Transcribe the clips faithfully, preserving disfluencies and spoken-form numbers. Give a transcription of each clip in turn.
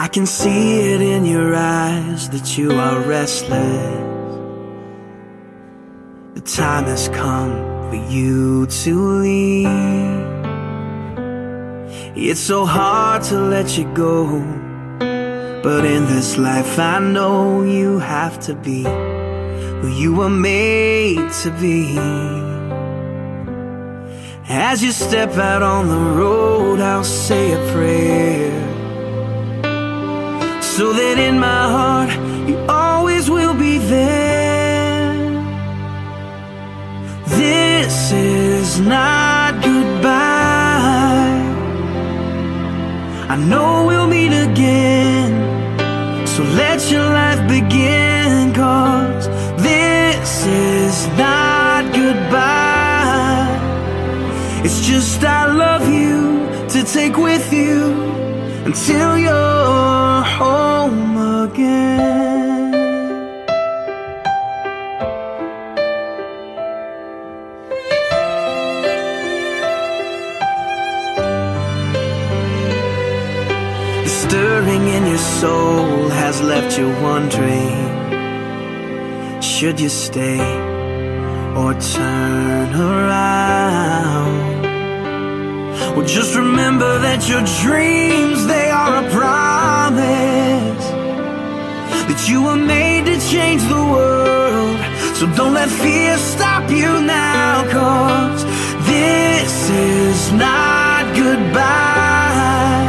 I can see it in your eyes that you are restless. The time has come for you to leave. It's so hard to let you go, but in this life I know you have to be who you were made to be. As you step out on the road, I'll say a prayer, so that in my heart you always will be there. This is not goodbye. I know we'll meet again, so let your life begin, 'cause this is not goodbye. It's just I love you to take with you until you're home again. The stirring in your soul has left you wondering, should you stay or turn around? Well, just remember that your dreams, they are a promise, that you were made to change the world. So don't let fear stop you now, 'cause this is not goodbye.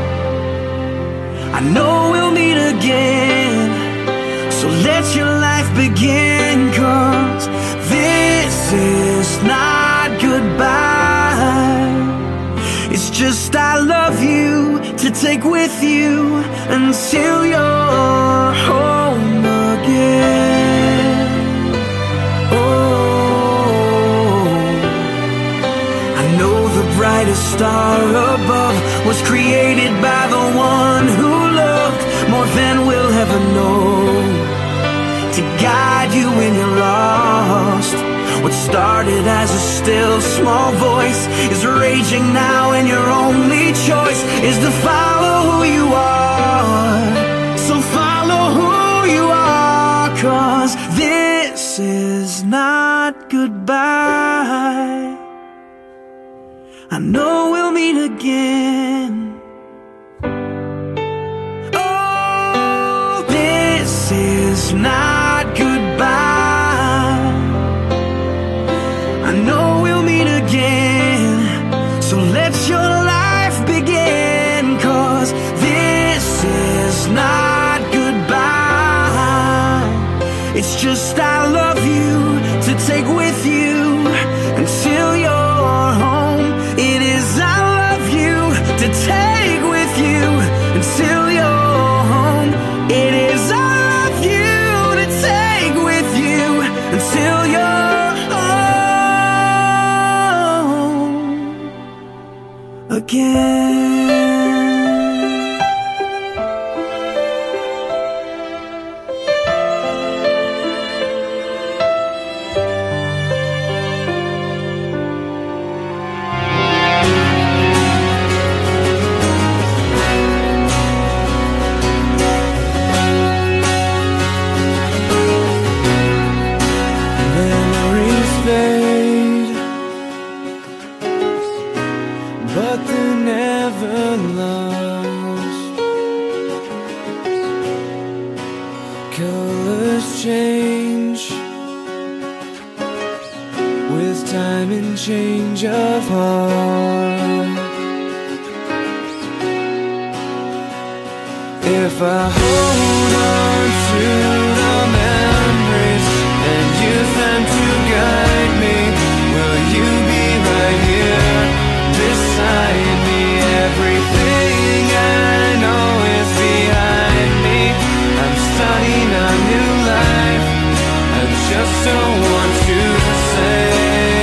I know we'll meet again, so let your life begin, 'cause this is not goodbye. It's just I love you to take with you until you're home again. Oh, I know the brightest star above was created by the one who loved more than we'll ever know, to guide you when you're lost. What started as a still small voice is raging now, and your only choice is to follow who you are. So follow who you are, 'cause this is not goodbye. I know we'll meet again. Oh, this is not goodbye. I know we'll meet again, so let your life begin, 'cause this is not goodbye. It's just I love you to take with you until you're home. It is I love you to take with you until you're home. It is I love you to take with you until you're again. Memories fade, but they're never lost. Colors change with time and change of heart. If I hold on to the memories and use them to guide me, will you be right here beside me? Everything I know is behind me. I'm starting a new life. I just don't want to say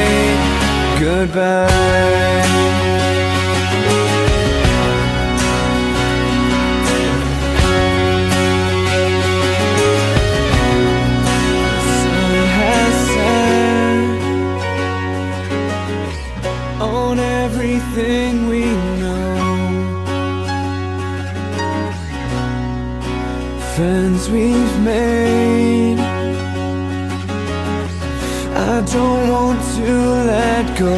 goodbye. friends we've made. I don't want to let go.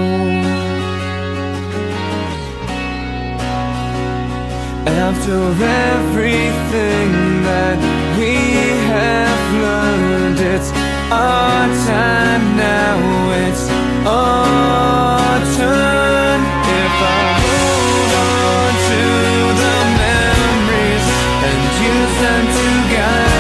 After everything that we have learned, it's our time now, it's our turn. If I hold on to the memories and use them to guide